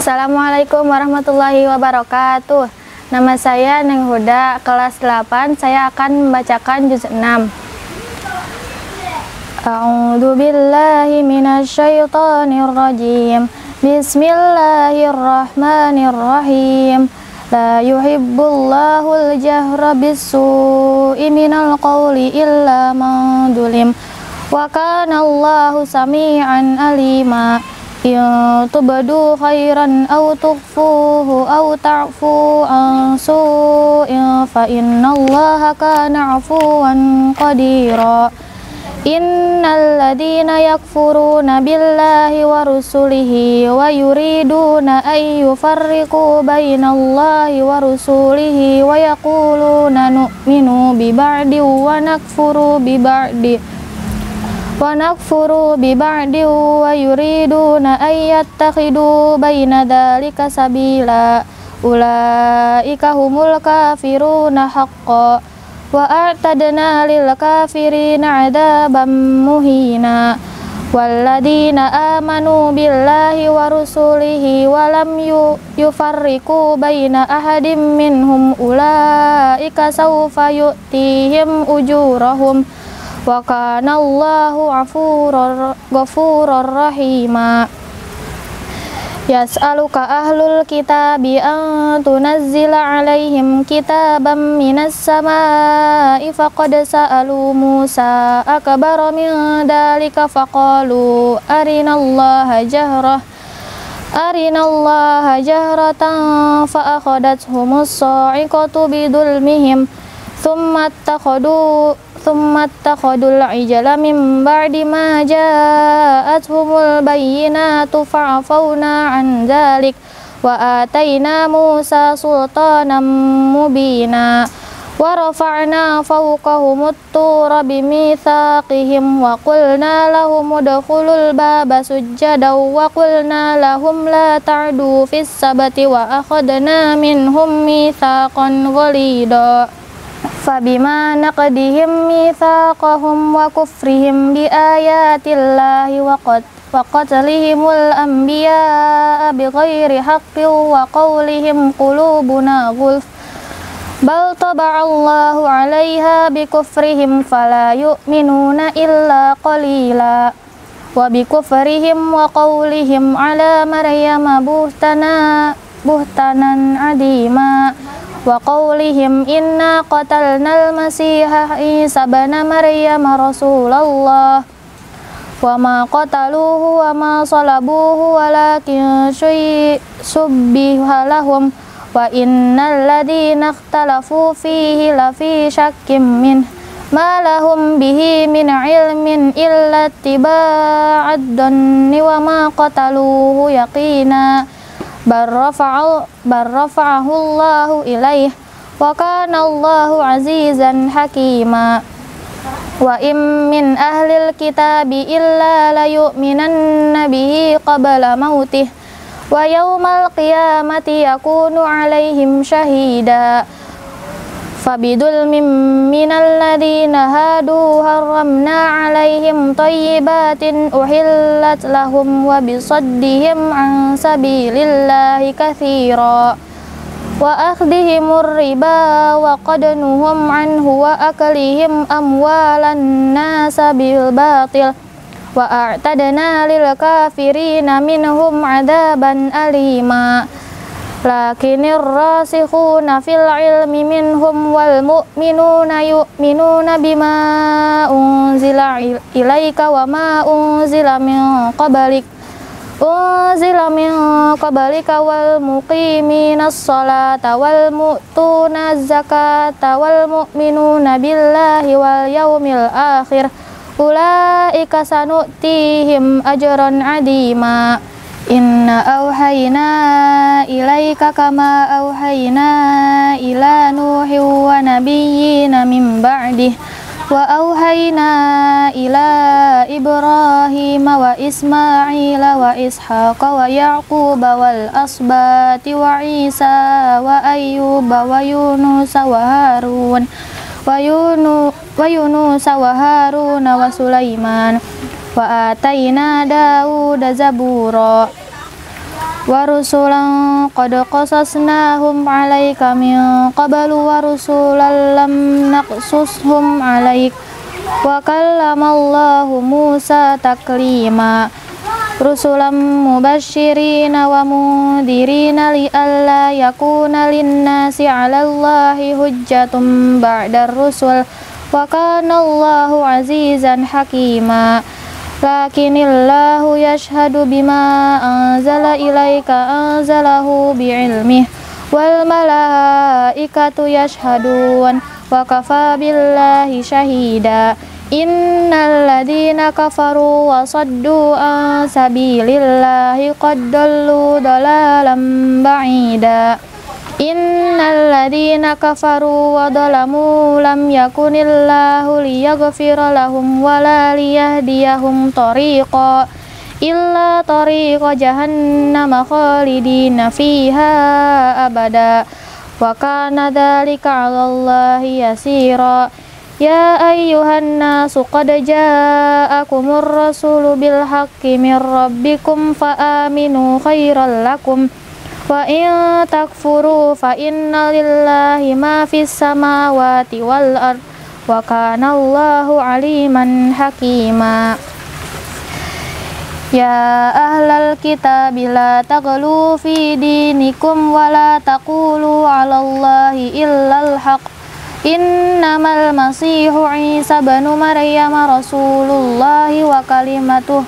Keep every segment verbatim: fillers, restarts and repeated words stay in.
Assalamualaikum warahmatullahi wabarakatuh. Nama saya Neng Huda, kelas delapan. Saya akan membacakan juz enam. A'udzu billahi minasyaitonir rajim. Bismillahirrahmanirrahim. La yuhibbullahul jahra bis-su'i minal qawli illa man zulim. Wa kana Allahu sami'an alima. In tubdu khairan aw tukhfuhu aw ta'fu an su'in fa innallaha kana 'afuwan qadira. Innal ladina yakfuruna billahi wa rusulihi wa yuriduna ay yufarriqu bainallahi wa rusulihi wa yaquluna nu'minu bi ba'di wa nakfuru bi ba'di wa nakfuru bi ba'di wa yuriduna ay yattakhidu baina dzalika sabila ulaika humul kafiruna haqqan wa a'tadna lil kafirina 'adzaban muhina. Walladzina amanu billahi wa rusulihi wa lam yufarriqu baina ahadin minhum ulaika sawfa yu'tihim ujurahum wa kana Allahu 'afurur ghafurur rahima. Yas'aluka ahlul kitabi an tunazzila 'alaihim kitaban minas samaa'i faqad sa'alu Musa akbara min dzalika faqalu arinallaha jahrah arinallaha jahratan fa akhadathhumus sa'iqatu bidulmihim thumma attakhadu thumma attakhadul ijla min ba'di ma ja'atuhumul bayyinatu fa'afawna an dzalik wa atayna Musa sultanan mubina wa rafa'na fawqahumut tura bimitsaqihim wa qulna lahum udkhulul baba sujjadan wa qulna lahum la ta'du fis sabti wa akhadna minhum mitsaqan ghalidha. Fabima naqdihim mitsaqahum wa kufrihim bi ayatillahi wa qad wa qatlihimul anbiya'a bighairi haqqin wa qawlihim qulubuna ghulf bal taba'allahu 'alaiha bi kufrihim fala yu'minuna illa qalila wa bi kufrihim wa qawlihim 'ala maryama buhtana buhtanan 'azima wa qawlihim inna qatalnal masiha Isa bana Maryam Rasulullah wa ma qataluhu wa ma salabuhu walakin subbiha lahum wa innal ladina ikhtalafu fihi lafi syakkim min ma lahum bihi min ilmin illa ittiba'ad dhanni wa ma qataluhu yaqina barrafa'ahu Allahu ilaih wa kana Allahu azizan hakima. Wa im min ahlil kitabi illa la yu'minanna bihi qabla mautih wa yawmal qiyamati yakunu alaihim syahida. Fabidulmin minal ladina hadu harramna alaihim thayyibatin uhillat lahum wa bisaddihim an sabilillahi katsira wa akhdihimur riba wa qadnuhum anhu wa aklihim amwalan nasa bil batil wa a'tadna lil kafirina minhum 'adzaban alima. Lakinir rasikhuna fil ilmi minhum wal mu'minuna yu'minuna bima unzila ilaika wa ma unzila min qablik unzila min qablika wal muqiminas salata wal mu'tunaz zakata wal mu'minuna billahi wal yaumil akhir ulaika sanu'tihim ajran 'azima. Inna awhayna ilaika kama awhayna ila Nuhi wa nabiyyina min ba'dih wa awhayna ila Ibrahim wa Ismaila wa Ishaqa wa Yaquba wal asbati wa Isa wa Ayyuba wa Yunus wa Harun wa Yunu wa Yunus wa Harun wa Sulaiman wa atayna Dauda zabura wa rusulan qad qasasnahum 'alaika min qablu wa rusulan lam naqsushum 'alaik wa kallamallahu Musa taklima rusulan mubashshirina wa mundirina li'alla yakuna linnasi 'alallahi hujjatun ba'dar rusul wa kanallahu 'azizan hakima lakinillahu yashhadu bima anzala ilaika anzalahu bi'ilmih wal malaikatu yashhadun wa kafa billahi syahida innal ladina kafaru wa saddu an sabilillahi qad dallu dalalan ba'ida innal ladina kafaru wa dalamu lam yakunillahu liyaghfira lahum wa la liyahdiyahum tariqa illa tariqa jahannama khalidina fiha abada wa kana dzalika 'alallahi yasira ya ayyuhan nasu qad ja'akumur rasulu bil haqqi min rabbikum fa aminu khairal lakum wa in takfuru fa inna lillahi ma fis samawati wal ard wa kana Allahu aliman hakima ya ahlal kitabi la taghlu fi dinikum wa la taqulu 'ala Allahi illal haqq innamal masihu Isa banu Maryam rasulullahi wa kalimatuh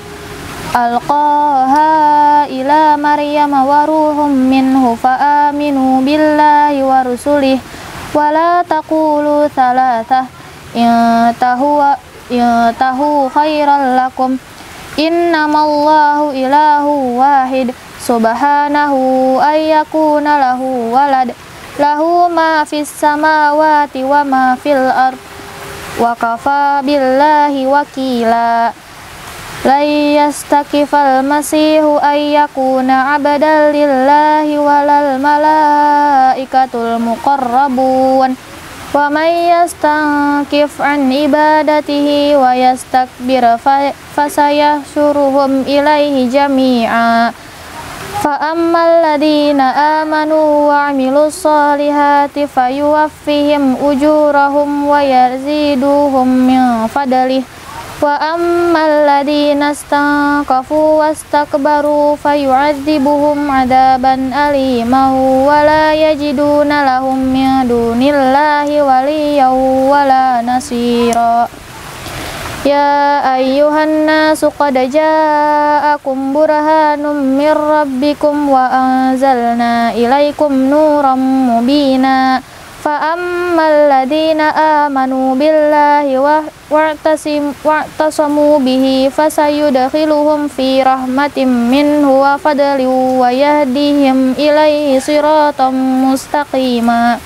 alqaha ila Maryam wa ruhum minhu fa aminu billahi wa rusulih wa la taqulu thalathah intahu intahu khairal lakum innamallahu ilahu wahid subhanahu ayyakuna lahu walad lahu ma fis samawati wa ma fil ard wa kafa billahi wakila la yastakifal masihu ayyakuna abdan lillahi walal malaikatul muqarrabun wa may yastankif an ibadatihi wa yastakbir fasayahsyuruhum ilaihi jami'a fa ammal ladina amanu wa 'amilus solihati fayuwaffihim ujurahum wa yaziduhum min fadlih wa ammal ladina istankafu wastakbaru fayu'adzibuhum 'adaban aliman wa la yajiduna lahum min dunillahi waliyyan wala nasira ya ayyuhan nasu qad ja'akum burhanum mir rabbikum wa anzalna ilaikum nuran mubina fa ammal ladina amanu billahi wa wa'tasamu bihi fasayudkhiluhum fi rahmatin minhu wa fadlin wa yahdihim ilaihi siratan mustaqima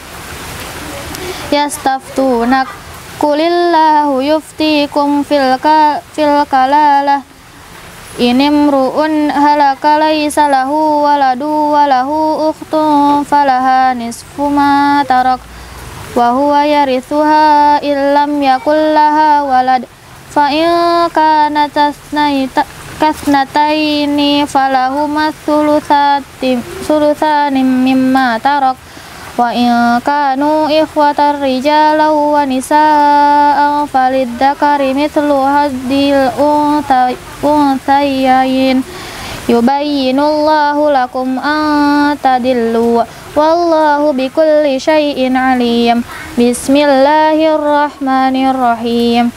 yastaftunak qulillahu yuftikum fil fil kalalah inimru'un halaka laysa lahu waladu wa lahu ukhtun falaha nisfu ma tarak wa huwa yarithuha illam yakul laha walad fa in kanat kasnataini falahuma thuluthani thuluthani mimma tarak wa in kanu ikhwatar rijalan wa nisaa'an falidzakari mithlu haddil unthayayn yubayyinullahu lakum an tadillu wallahu bikulli syai'in alim bismillahirrahmanirrahim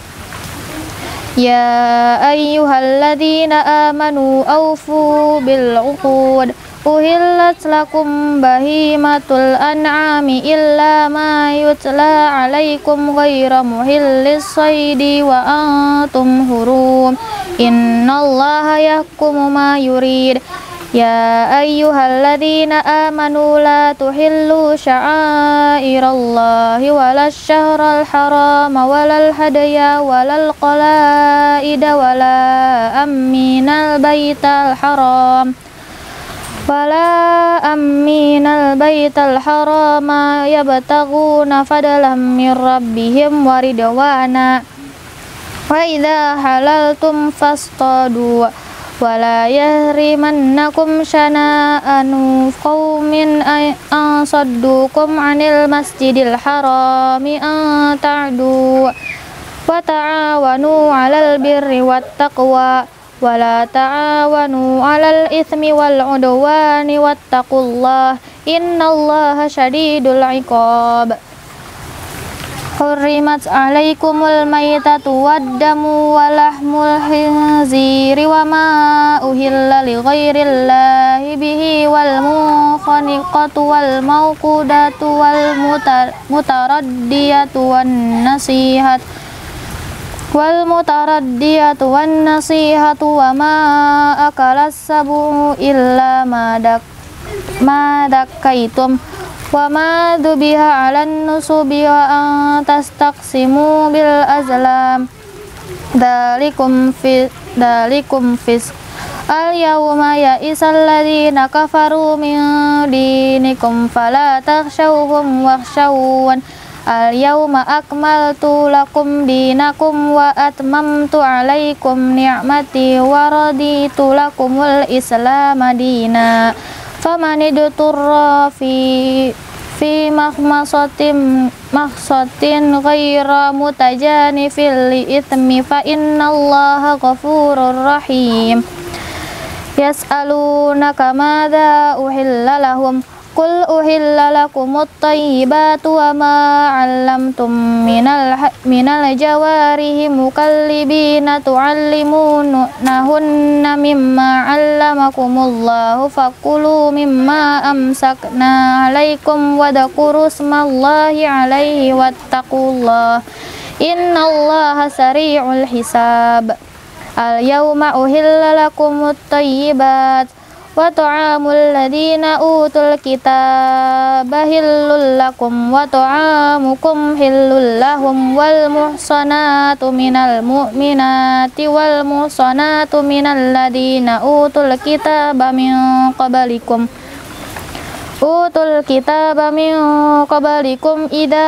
ya ayyuhalladzina amanu awfu bil uqud uhillat lakum bahimatul an'ami illa ma yutla alaikum ghayra muhillis saydi wa antum hurum innallaha yahkumu ma yurid ya ayyuhalladzina amanu la tuhillu sya'airallahi wala syahral harama walal hadaya walal qalaida wala amminal baital haram wala amminal baital harama yabtaguna fadlan min rabbihim wa ridwana wa idza halaltum fastadu wala yahrimannakum syana'anu qaumin an saddukum 'anil masjidil harami an ta'du wa ta'awanu 'alal birri wat taqwa wala ta'awanu 'alal itsmi wal 'udwani wattaqullaha innallaha syadidul 'iqab. Hurrimat 'alaikumul maitatu waddamu wa lahmul khinziri wa ma uhilla li ghairillahi bihi wal munkhaniqatu wal mawqudatu wal mutaraddiyatu wan nasihat wal mutaraddiyatu wan nasihatu wa ma akalas sabu illa ma dak ma dakaitum wa ma dubiha 'alan nusubi wa an tastaqsimu bil azlam dalikum fi dalikum fis al yawma ya'isal ladzina kafaru min dinikum fala takhshawhum wakhshawun al yawma akmaltu lakum dinakum wa atmamtu 'alaikum ni'mati wa raditu lakumul islam madina famanidturra fi fi makhmasatin makhsatin ghaira mutajanifil li itsmi fa innallaha ghafurur rahim. Yas'alunaka madza uhilla lahum qul uhilla lakumut thayyibatu wa ma 'allamtum minal minal jawarihi mukallibina tu'allimunahunna mimma 'allamakumullahu fakulu mimma amsakna 'alaikum wa dhkuru ismallahi 'alaihi wattaqullaha innallaha sari'ul hisab. Al yawma uhilla lakumut thayyibat wa ta'amul ladzina utul kitaba hillul lakum wa ta'amukum hillul lahum wal muhsanatu minal mu'minati wal muhsanatu minal ladzina utul kitaba min qablikum utul kitaba min qablikum idza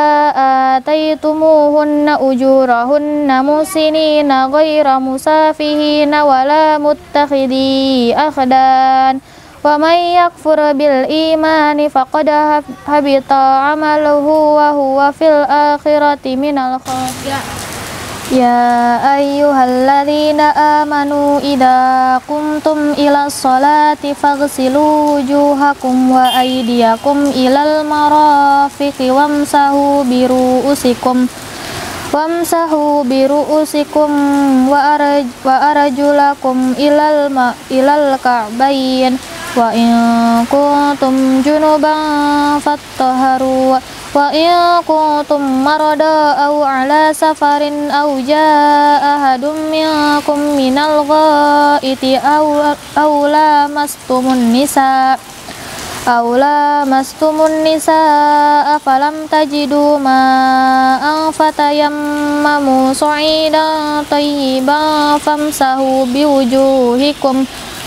ataitumuhunna ujurahunna musinina ghaira musafihina wala muttakhidhi akhdan wa may yakfur bil imani faqad habita amaluhu wa huwa fil akhirati minal khasirin. Ya ayyuhalladzina amanu idza qumtum ilas salati faghsilu wujuhakum wa aydiyakum ilal marafiqi wamsahu bi ru'usikum wamsahu bi ru'usikum wa araj wa arjulakum ilal ma ilal ka'bayn wa in kuntum junuban fattahharu wa in kuntum marada aw ala safarin aw jaa ahadum minkum minal ghaiti aw aw lamastumun nisa aw lamastumun nisa falam tajidu ma'an fatayammamu sa'idan tayyiban famsahu biwujuhikum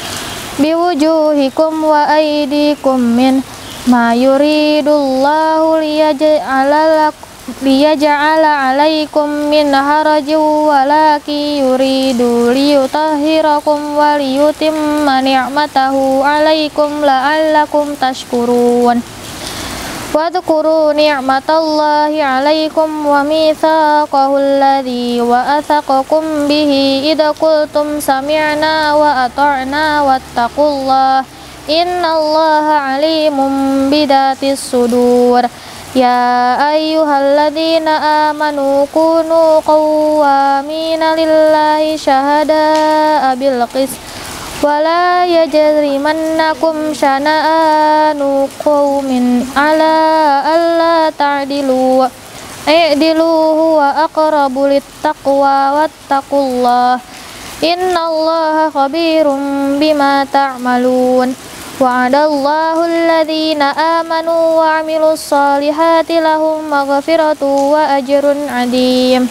biwujuhikum wa aydikum min ma yuridullahu liyaj'ala liyaj'ala 'alaikum min harajin walakin yuridu liyutahhirakum wa liyutimma ni'matahu 'alaikum la'allakum tashkurun. Wadhkuru ni'matallahi 'alaikum wa mitsaqahu alladzi wa'athaqakum bihi idza qultum sami'na wa ata'na wattaqullaha innallaha alimun bidatis sudur. Ya ayyuhalladzina amanu kunu qawwamina lillahi syahada'a bil qist wa la yajrimannakum syana'anu qaumin ala alla ta'dilu i'dilu huwa aqrabu littaqwa wattaqullaha innallaha khabirum bima ta'malun. Wa'adallahu alladhina amanu wa 'amilus solihati lahum maghfiratu wa ajrun 'adzim.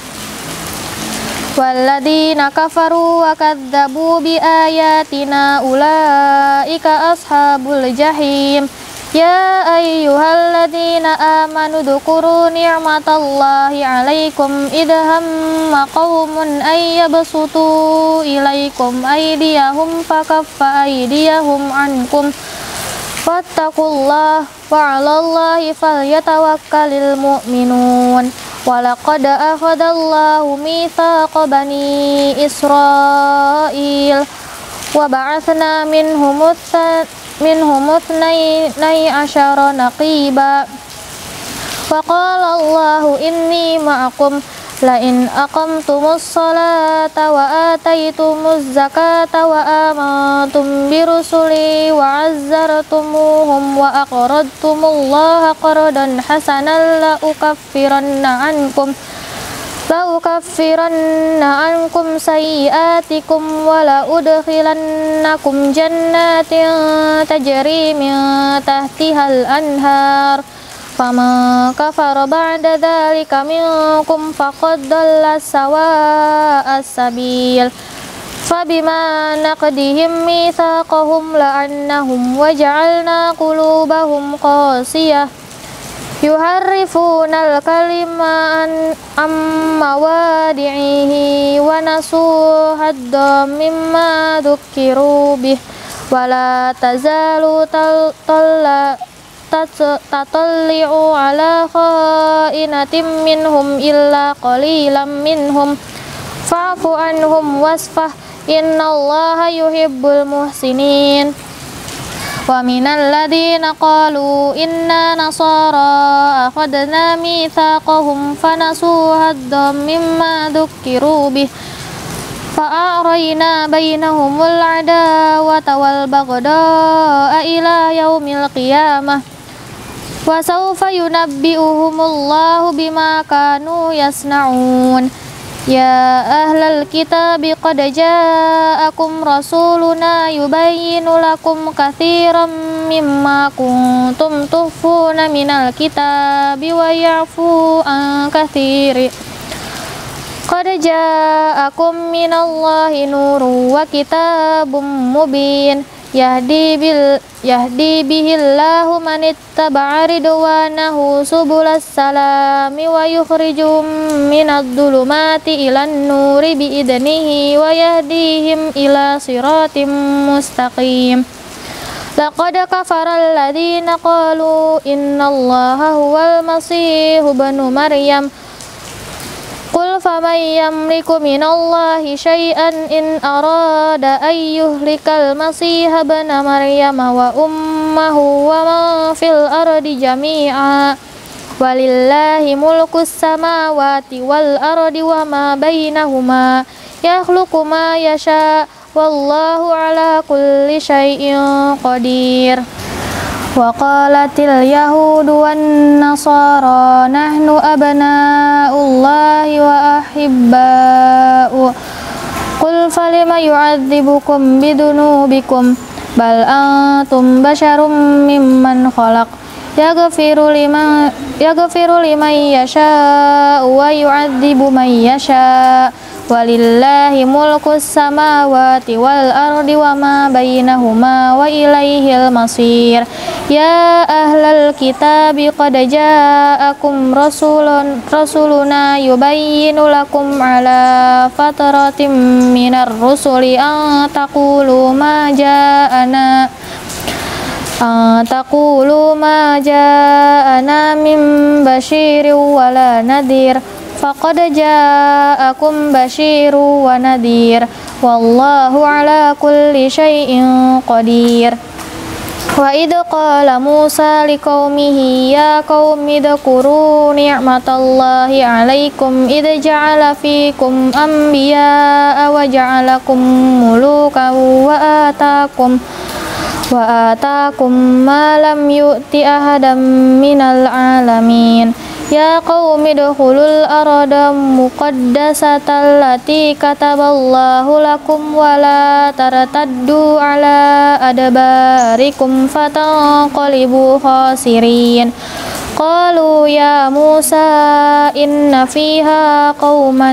Walladzina kafaru wa kadzdzabu bi ayatina ulaika ashabul jahim يا أيها الذين آمنوا اذكروا نعمة الله عليكم إذ هم قوم أن يبسطوا إليكم أيديهم فكف أيديهم عنكم واتقوا الله وعلى الله فليتوكل المؤمنون ولقد أخذ الله ميثاق بني إسرائيل وبعثنا منهم منهم اثني عشر نقيبا وقال الله إني معكم لئن أقمتم الصلاة وآتيتم الزكاة وآمنتم برسلي وعزرتموهم وأقرضتم الله قرضا حسنا لأكفرن عنكم لأكفرن عنكم سيئاتكم ولأدخلنكم جنات تجري من تحتها الأنهار فمن كفر بعد ذلك منكم فقد ضل سواء السبيل فبما نقضهم ميثاقهم لعنهم وجعلنا قلوبهم قاسية يحرفون الكلم عن مواضعه ونسوا حظا مما ذكروا به ولا تزال تطلع على خائنة منهم إلا قليلا منهم فاعف عنهم واصفح إن الله يحب المحسنين ومن الذين قالوا إنا نصارى أخذنا ميثاقهم فنسوا حظا مما ذكروا به فأغرينا بينهم العداوة والبغضاء إلى يوم القيامة وسوف ينبئهم الله بما كانوا يصنعون يا أهل الكتاب قد جاءكم رسولنا يبين لكم كثيرا مما كنتم تخفون من الكتاب ويعفو عن كثير قد جاءكم من الله نور وكتاب مبين يهدي, بال يهدي به الله من اتبع رضوانه سبل السلام ويخرجهم من الظلمات إلى النور بإذنه ويهديهم إلى صراط مستقيم لقد كفر الذين قالوا إن الله هو المسيح ابن مريم قل فمن يملك من الله شيئا إن أراد أن يهلك المسيح ابن مريم وأمه ومن في الأرض جميعا ولله ملك السماوات والأرض وما بينهما يخلق ما يشاء والله على كل شيء قدير وقالت اليهود والنصارى نحن أبناء الله وأحباؤه قل فلم يعذبكم بذنوبكم بل أنتم بشر ممن خلق يغفر لمن, يغفر لمن يشاء ويعذب من يشاء ولله ملك السماوات والأرض وما بينهما وإليه المصير يا أهل الكتاب قد جاءكم رسول رسولنا يبين لكم على فترة من الرسل أن تقولوا ما جاءنا أن تقولوا ما جاءنا من بشير ولا نذير فقد جاءكم بشير ونذير والله على كل شيء قدير وإذ قال موسى لقومه يا قوم اذكروا نعمة الله عليكم إذ جعل فيكم أنبياء وجعلكم ملوكا وآتاكم وآتاكم ما لم يؤت أحدا من العالمين يا قوم ادخلوا الأرض المقدسة التي كتب الله لكم ولا ترتدوا على أدباركم فتنقلبوا خاسرين قالوا يا موسى إن فيها قوما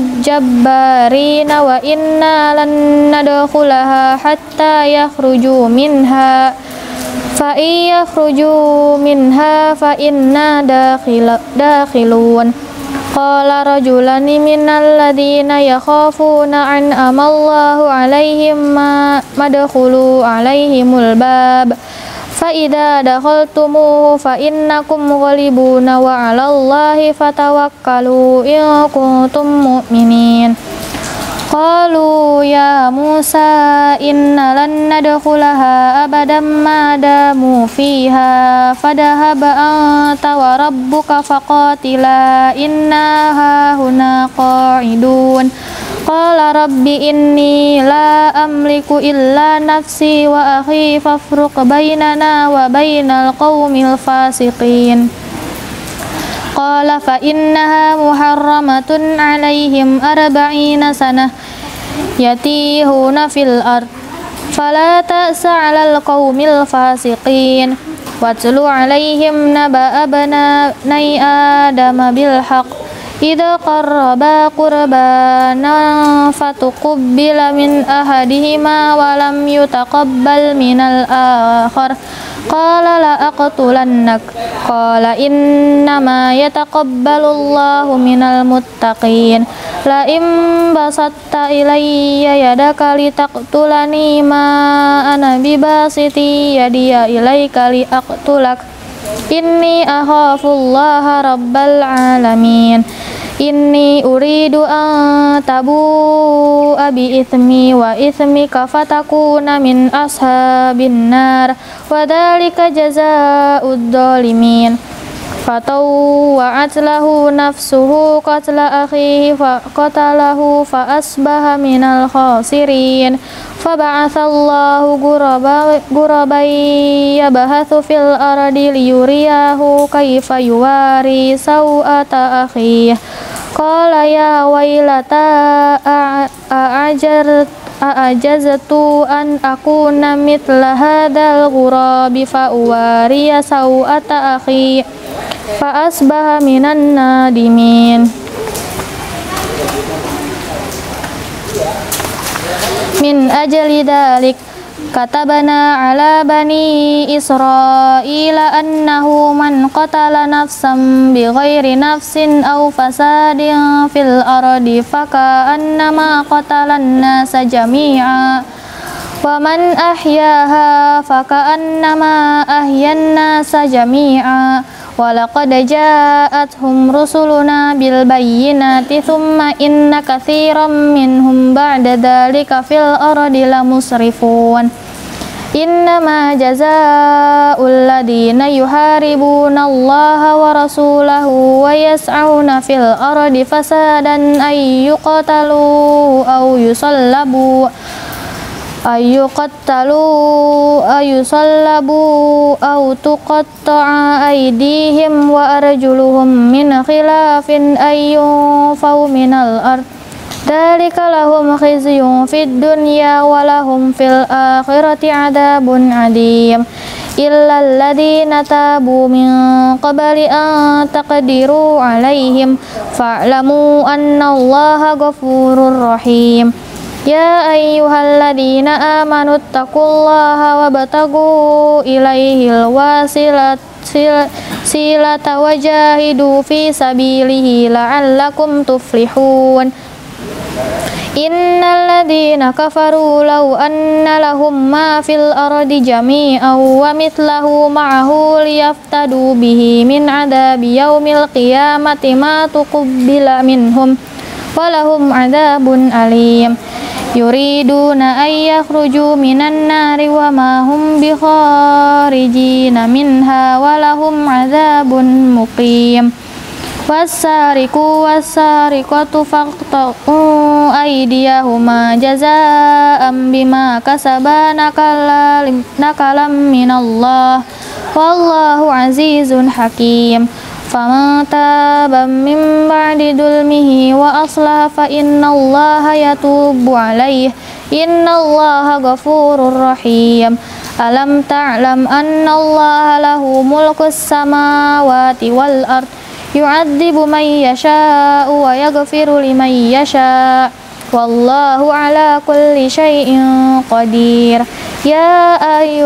جبارين وإنا لن ندخلها حتى يخرجوا منها فإن يخرجوا منها فإنا داخل داخلون قال رجلان من الذين يخافون أنعم الله عليهم ما ادخلوا عليهم الباب فإذا دخلتموه فإنكم غالبون وعلى الله فتوكلوا إن كنتم مؤمنين قالوا يا موسى إنا لن ندخلها أبدا ما داموا فيها فاذهب أنت وربك فقاتلا إنا هاهنا قاعدون قال رب إني لا أملك إلا نفسي وأخي فافرق بيننا وبين القوم الفاسقين قال فإنها محرمة عليهم أربعين سنة يتيهون في الأرض فلا تأس على القوم الفاسقين واتل عليهم نبأ ابني آدم بالحق إذا قربا قربانا فتقبل من أحدهما ولم يتقبل من الآخر قال لأقتلنك قال إنما يتقبل الله من المتقين لئن بسطت إلي يدك لتقتلني ما أنا بباسط يدي إليك لأقتلك إني أخاف الله رب العالمين إني أريد أن تبوء بإثمي وإثمك فتكون من أصحاب النار وذلك جزاء الظالمين فطوعت له نفسه قتل أخيه فقتله فأصبح من الخاسرين فبعث الله غرابا يبحث في الأرض ليريه كيف يواري سوءة أخيه قال يا ويلتى أعجزت أن أكون مثل هذا الغراب فأواري سوءة أخي فأصبح من النادمين من أجل ذلك كتبنا على بني إسرائيل أنه من قتل نفسا بغير نفس أو فساد في الأرض فكأنما قتل الناس جميعا ومن أحياها فكأنما أحيا الناس جميعا ولقد جاءتهم رسلنا بالبينات ثم إن كثيرا منهم بعد ذلك في الأرض لمسرفون إنما جزاء الذين يحاربون الله ورسوله ويسعون في الأرض فسادا أن يقتلوا أو يصلبوا أن يقتلوا أو يصلبوا أو تقطع أيديهم وأرجلهم من خلاف أن ينفوا من الأرض ذلك لهم خزي في الدنيا ولهم في الآخرة عذاب عظيم إلا الذين تابوا من قبل أن تقدروا عليهم فاعلموا أن الله غفور رحيم يا أيها الذين آمنوا اتقوا الله وابتغوا إليه الوسيلة وجاهدوا في سبيله لعلكم تفلحون إن الذين كفروا لو أن لهم ما في الأرض جميعا ومثله معه ليفتدوا به من عذاب يوم القيامة ما تقبل منهم ولهم عذاب أليم يريدون أن يخرجوا من النار وما هم بخارجين منها ولهم عذاب مقيم والسارق والسارقة فاقطعوا أيديهما جزاء بما كسبا نكالا من الله والله عزيز حكيم فمن تاب من بعد ظلمه وأصلح فإن الله يتوب عليه إن الله غفور رحيم ألم تعلم أن الله له ملك السماوات والأرض يعذب من يشاء ويغفر لمن يشاء والله على كل شيء قدير يا أيها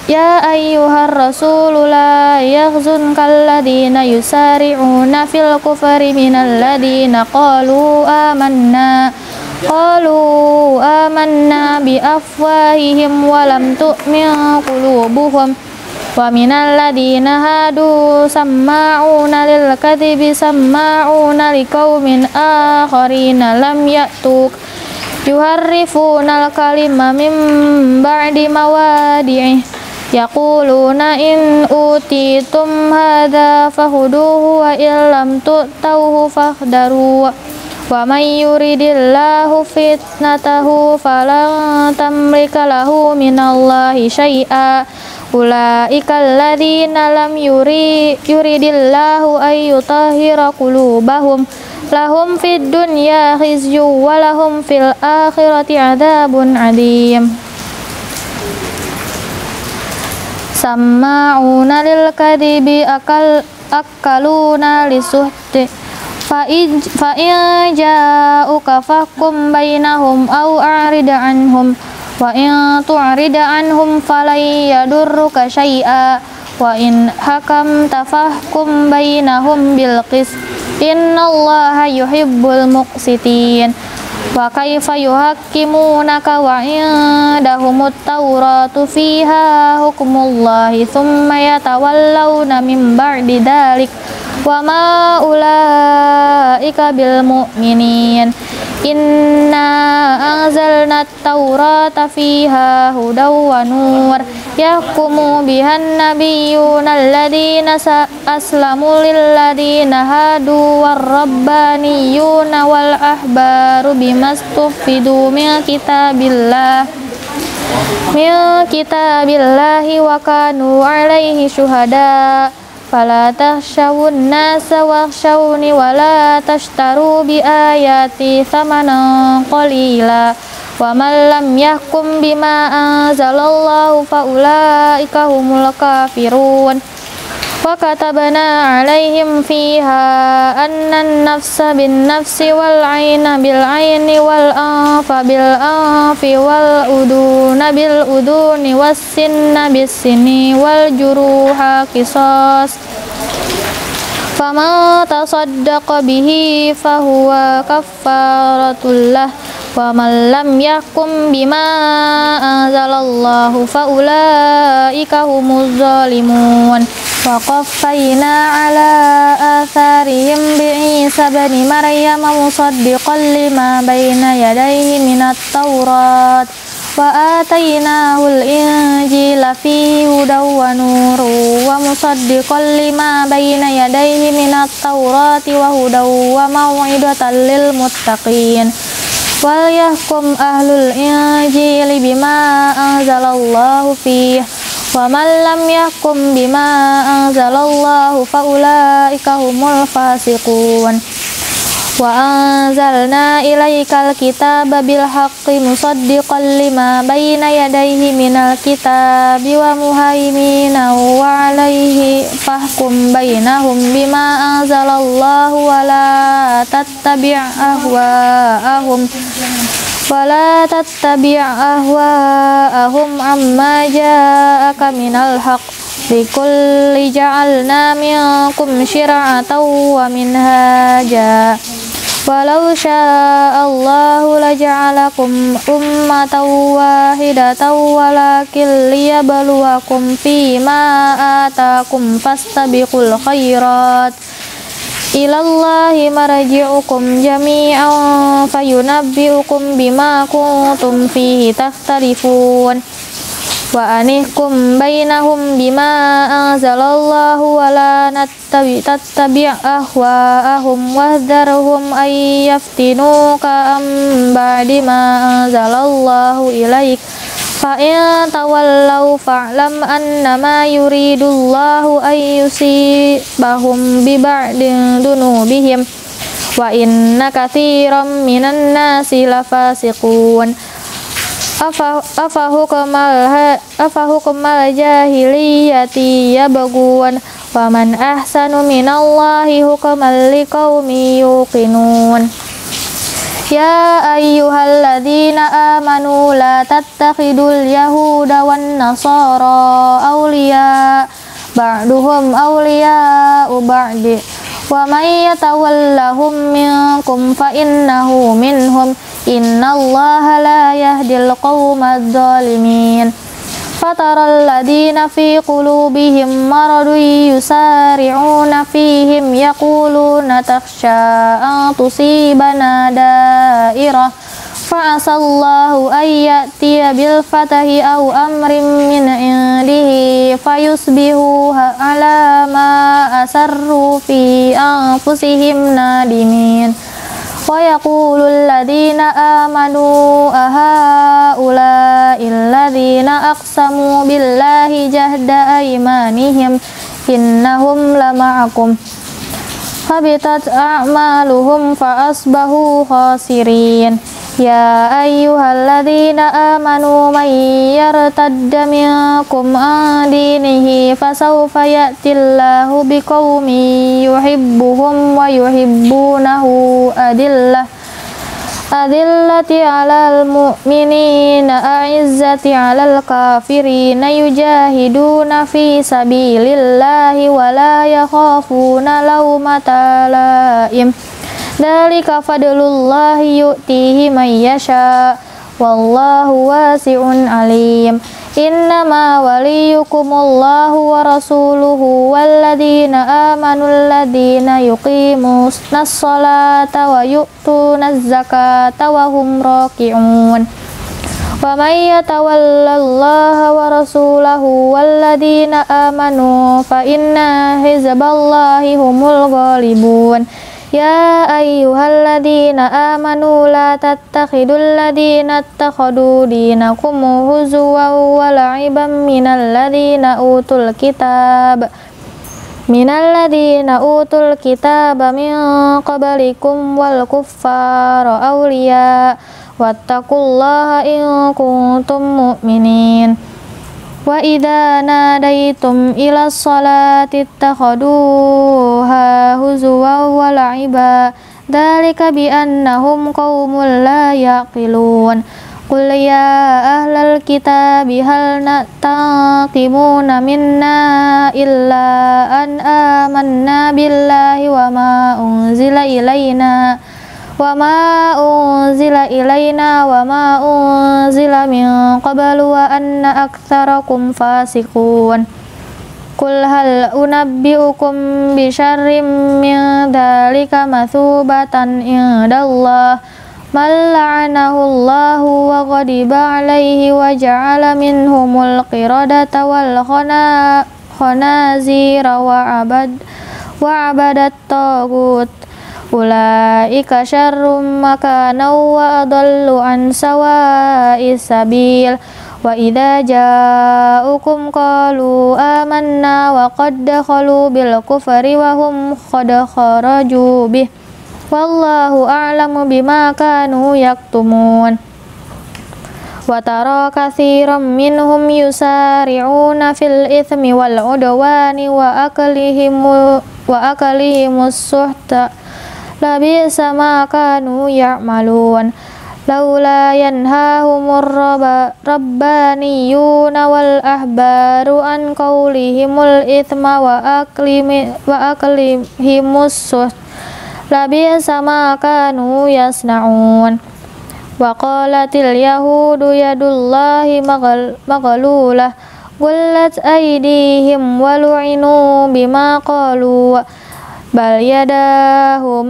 Ya ayyuhar rasulu la yahzunka alladhina yusari'una fil kufri minal ladhina qalu amanna qalu amanna bi afwahihim wa lam tu'min qulubuhum wa minal ladhina hadu samma'una lil kadhibi samma'una liqaumin akharina lam ya'tuk yuharrifuna al kalima min ba'di mawadi'ih yaquluna in utitum hadha fahuduhu wa illam tu'tauhu fahdaru wa man yuridillahu fitnatahu falan tamlika lahu minallahi syai'a ulaika alladhina lam yuri yuridillahu ay yutahhira qulubahum lahum fid dunya khizyu wa lahum fil akhirati adzabun adzim. Samma'una lil kadhibi akal akaluna lisuhti fa in fa in ja'uka fahkum bainahum aw a'rid anhum wa in tu'rid anhum falan yadurruka syai'a wa in hakamta fahkum bainahum bil qist innallaha yuhibbul muqsitin. Wa kaifa yuhakkimunaka wa indahumut tawratu fiha hukmullahi thumma yatawallawna min ba'di dhalik wa ma ulaika bil mu'minin. Inna anzalna at-taurata fiha hudaw wa nur yahkumu bihan nabiyyuna alladhina aslamu lilladhina hadu warrabbaniyuna wal ahbaru bimastuhfidu min kitabillah min kitabillahi wa kanu alaihi syuhada fala takhshawun nasa wakhshawni wala tashtaru bi ayati thamanan qalila wa man lam yahkum bima anzalallahu fa ulaika humul kafirun. Wa katabna alaihim fiha anna an-nafsa bin-nafsi wal 'ayna bil-'ayni wal anfa bil-anfi wal uduna bil-uduni was-sinna bis-sinni wal juruha qisas faman tasaddaqa bihi fahuwa kaffaratul lah wa man lam yahkum bima anzalallahu fa ulaika humuz zalimun. Wa qaffayna ala atharihim bi Isa bani Maryam musaddiqan lima bayna yadayhi minat taurat wa atainahul injila fihi hudaw wa nuru wa musaddiqan lima bayna yadayhi minat taurati wa hudaw wa mau'idatan lil muttaqin. Wal yahkum ahlul injili bima anzalallahu fihi wa man lam yahkum bima anzalallahu fa ulaika humul fasiqun. Wa anzalna ilaikal kitaba bil haqqi musaddiqan lima bayna yadayhi minal kitabi wa muhaiminan wa alayhi fahkum bainahum bima anzalallahu wa la tattabi' ahwa'ahum wa la tattabi' ahwa'ahum amma ja'aka minal haqq likulli ja'alna minkum syir'atan wa minhaja walau sya'allahu laja'alakum ummatan wahidatan walakin liyabluwakum fima atakum fastabiqul khairat ilallahi marji'ukum jami'an fayunabbi'ukum bima kuntum fihi takhtalifun. Wa anihkum bainahum bima anzalallahu wa la nattabi tattabi' ahwa'ahum wahdharhum ay yaftinuka am ba'di ma anzalallahu ilaik fa in tawallaw fa'lam annama yuridullahu ay yusibahum bi ba'di dunubihim wa inna katsiran minan nasi lafasiqun. Afa afa hukumal afa hukumal jahiliyati yabghun wa man ahsanu minallahi hukman liqaumin yuqinun. Ya ayyuhalladzina amanu la tattakhidul yahuda wan nasara awliya ba'duhum awliya'u ba'di wa may yatawallahum minkum fa innahu minhum innallaha la yahdil qawmadh dhalimin. Fataral ladina fi qulubihim maradun yusari'una fihim yaquluna takhsha an tusibana da'irah fa'asallahu an ya'tiya bil fatahi aw amrin min indihi fayusbihu ala ma asarru fi anfusihim nadimin. Wa yaqulul ladina amanu ahaula'il ladina aqsamu billahi jahda aymanihim innahum lama'akum habitat a'maluhum fa asbahu khasirin. Ya ayyuhalladzina amanu man yartadda minkum an dinihi fasawfa ya'tillahu biqaumin yuhibbuhum wa yuhibbunahu adillah adillati 'alal mu'minina a'izzati 'alal kafirina yujahiduna fi sabilillahi wa la yakhafuna lawmata la'im. Dzalika fadlullahi yu'tihi man yasha wallahu wasi'un alim. Innama waliyukumullahu wa rasuluhu walladzina amanul ladzina yuqimunas sholata wa yu'tunaz zakata wa hum raki'un. Wa may yatawallallaha wa rasulahu walladzina amanu fa inna hizballahi humul ghalibun. Ya ayyuhalladzina amanu la tattakhidul ladzina ittakhadhu dinakum huzuwan wa la'iban minal ladzina utul kitab minal ladzina utul kitaba min qablikum wal kuffara awliya wattaqullaha in kuntum mu'minin. Wa idza nadaitum ila sholati ittakhaduha huzuwan wa la'iba dzalika bi annahum qaumun la yaqilun. Qul ya ahlal kitabi hal taqimuna minna illa an amanna billahi wa ma unzila ilaina wa ma unzila ilaina wa ma unzila min qablu wa anna aktsarakum fasiqun. Qul hal unabbi'ukum bi syarrim min dzalika mathubatan indallah man la'anahu Allahu wa ghadiba 'alaihi wa ja'ala minhumul qiradata wal khanazira wa abad wa abadat taghut. Ulaika syarrum makana wa adallu an sawa'is sabil. Wa idza ja'ukum qalu amanna wa qad dakhalu bil kufri wa hum qad kharaju bih wallahu a'lamu bima kanu yaktumun. Wa tara katsiran minhum yusari'una fil itsmi wal udwani wa aklihim wa aklihimus suhta labisa ma kanu ya'malun. Laula yanhahumur rabbaniyuna wal ahbaru an qaulihimul itsma wa aklimi wa aklihimus suhta labisa ma kanu yasna'un. Wa qalatil yahudu yadullahi maghlulah gullat aydihim wa lu'inu bima qalu bal yadahu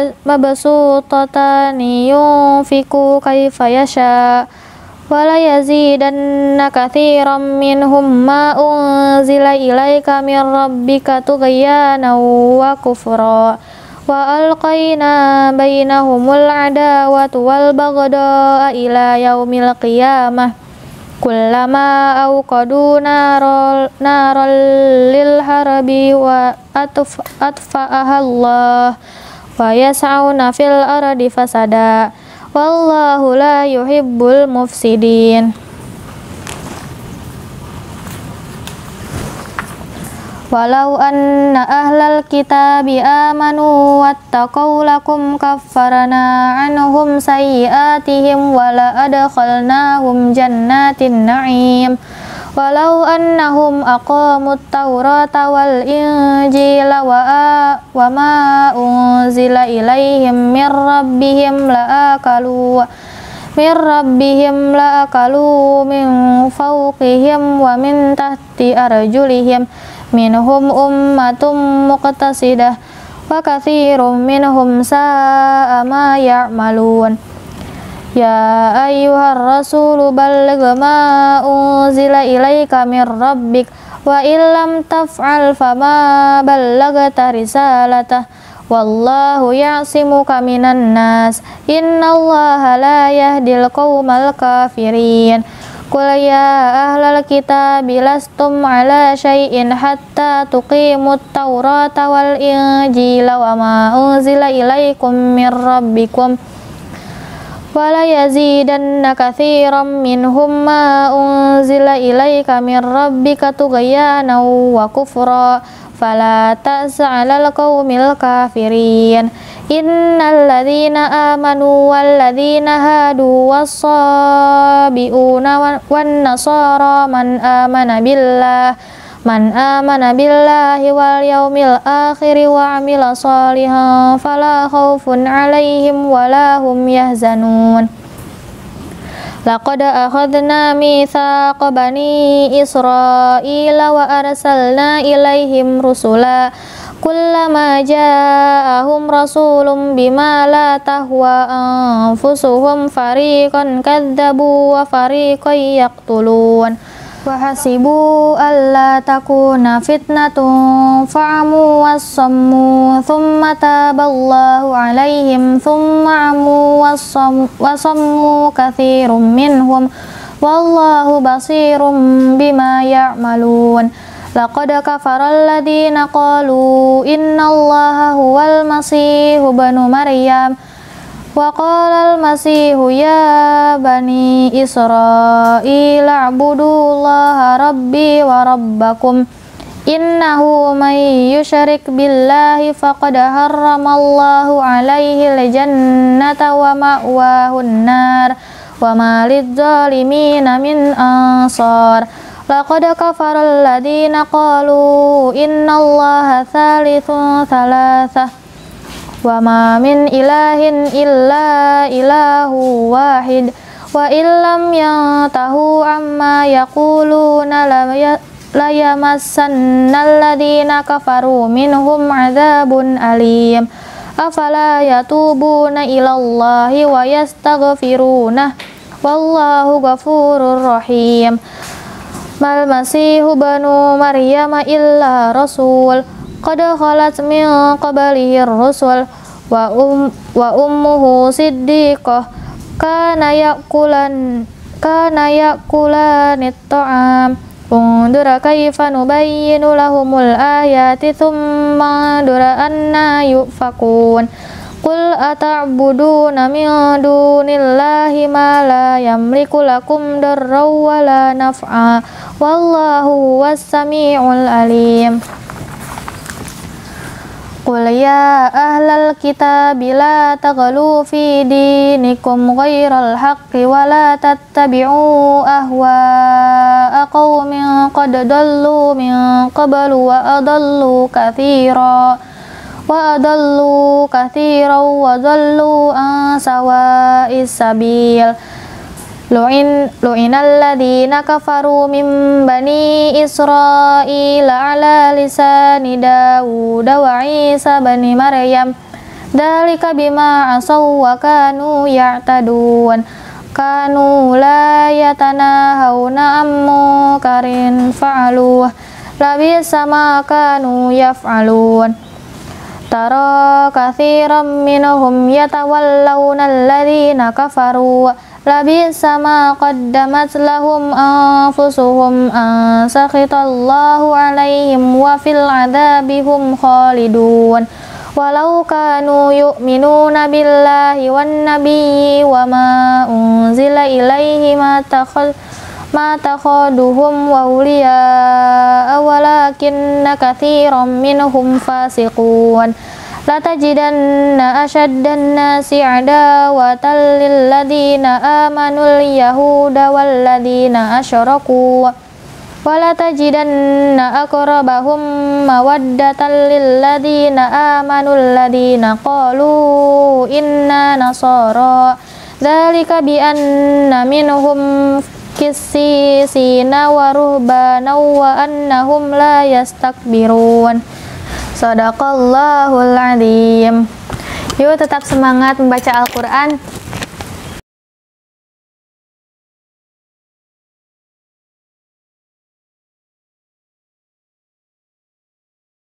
mabsutatani yunfiqu kaifa yasha wa la yazidanna katsiran minhum ma unzila ilaika min rabbika tughyanan wa kufra wa alqaina bainahumul adawata wal baghdha ila yaumil qiyamah kullama awqadu naral naral lil harbi wa atf atfa'aha Allah wa yas'auna fil ardi fasada wallahu la yuhibbul mufsidin. Walau anna ahlal kitabi amanu wattaqaw lakum kaffarna anhum sayyi'atihim wala adkhalnahum jannatin na'im. Walau annahum aqamut tawrata wal injila wa, wa ma unzila ilaihim min rabbihim la'akalu min rabbihim la'akalu min fawqihim wa min tahti arjulihim minhum ummatum muqtasidah wa katsirum minhum sa'a ma ya'malun. Ya ayyuhar rasulu balligh ma unzila ilaika min rabbik wa illam taf'al fama ballaghta risalatah wallahu ya'simuka minan nas innallaha la yahdil qaumal kafirin. Qul ya ahlal kitabi lastum ala syai'in hatta tuqimut tawrata wal injila wa ma unzila ilaikum min rabbikum wala yazidanna katsiran minhum ma unzila ilaika min rabbika tughyanan wa kufra fala ta'sa 'alal qaumil kafirin. Innal ladzina amanu wal ladzina hadu was-sabiuna wan nasara man amana billah man amana billahi wal yaumil akhir wa 'amila shalihan fala khaufun 'alaihim wala hum yahzanun. Laqad akhadna mitsaqa bani Israila wa arsalna ilaihim rusula kullama ja'ahum rasulun bima la tahwa anfusuhum fariqan kadzabu wa fariqan yaqtulun wa hasibu alla takuna fitnatun fa'amu wassammu thumma taballahu alaihim thumma amu wassammu katsirum minhum wallahu basirum bima ya'malun. Laqad kafaral ladzina qalu innallaha huwal masihu ibnu maryam wa qala al masihu ya bani israila a'budullaha rabbi wa rabbakum innahu may yusyrik billahi faqad harramallahu alaihi al-jannata wa ma'wahun nar wa ma lidh-dhalimina min ansar. Laqad kafaral ladzina qalu innallaha tsalitsun tsalatsah wa ma min ilahin illa ilahu wahid wa illam yantahu amma yaquluna la yamassannal ladzina kafaru minhum adzabun alim. Afala yatubuna ilallahi wa yastaghfiruna wallahu ghafurur rahim. Mal masihu banu maryam illa rasul qad khalat min qablihi rusul wa um wa ummuhu siddiqah kana yakulan kana yakulan at-ta'am undur kaifa nubayyinu lahumul ayati thumma undur anna yufakun. Qul ata'buduna min dunillahi ma la yamliku lakum darran wa la naf'a wallahu was-sami'ul alim. Qul ya ahlal kitabi la taghlu fi dinikum ghairal haqqi wa la tattabi'u ahwa'a qaumin qad dallu min qablu wa adallu katsira wa adallu katsiran wa dallu an sawa'is sabil. Lu'in lu'inal ladzina kafaru min bani Israila ala lisani Dawud wa Isa bani Maryam dzalika bima asaw wa kanu ya'tadun kanu la yatanahawna an munkarin fa'aluh labisa ma kanu yaf'alun. Tara katsiran minhum yatawallawna alladhina kafaru labisa ma qaddamat lahum anfusuhum an sakhitallahu alaihim wa fil adzabi hum khalidun. Walau kanu yu'minuna billahi wan nabiyyi wa ma unzila ilaihi ma takhad ma takhaduhum awliya walakinna katsiran minhum fasiqun. Latajidanna asyaddan nasi adawatan lil ladina amanul yahuda wal ladina asyraku wala tajidanna aqrabahum mawaddatan lil ladina amanul ladina qalu inna nasara dzalika bi anna minhum qissisina wa ruhbana wa annahum la yastakbirun. Shadaqallahul adzim. Yuk tetap semangat membaca Al-Qur'an.